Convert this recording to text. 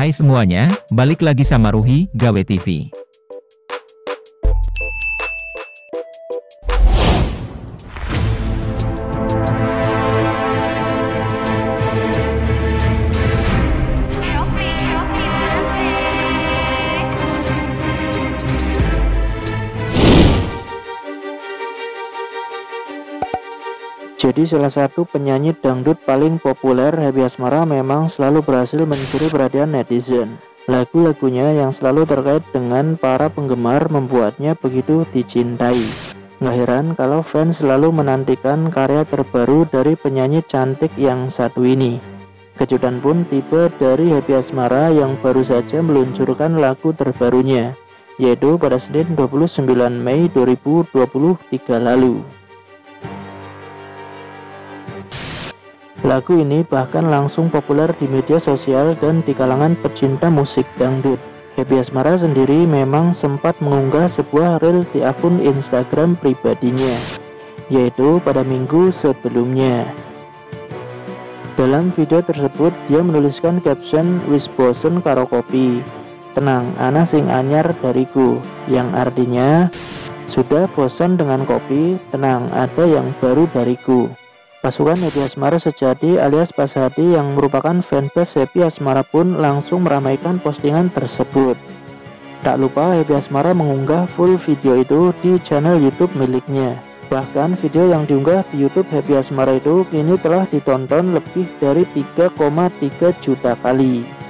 Hai semuanya, balik lagi sama Ruhi, Gawe TV. Jadi salah satu penyanyi dangdut paling populer, Happy Asmara, memang selalu berhasil mencuri perhatian netizen. Lagu-lagunya yang selalu terkait dengan para penggemar membuatnya begitu dicintai. Nggak heran kalau fans selalu menantikan karya terbaru dari penyanyi cantik yang satu ini. Kejutan pun tiba dari Happy Asmara yang baru saja meluncurkan lagu terbarunya, yaitu pada Senin 29 Mei 2023 lalu. Lagu ini bahkan langsung populer di media sosial dan di kalangan pecinta musik dangdut. Happy Asmara sendiri memang sempat mengunggah sebuah reel di akun Instagram pribadinya, yaitu pada minggu sebelumnya. Dalam video tersebut, dia menuliskan caption "Wis bosen karo kopi, tenang ana sing anyar dariku", yang artinya, sudah bosan dengan kopi, tenang ada yang baru dariku. Pasukan Happy Asmara Sejati alias Pas Hadi yang merupakan fanbase Happy Asmara pun langsung meramaikan postingan tersebut. Tak lupa Happy Asmara mengunggah full video itu di channel YouTube miliknya. Bahkan video yang diunggah di YouTube Happy Asmara itu kini telah ditonton lebih dari 3,3 juta kali.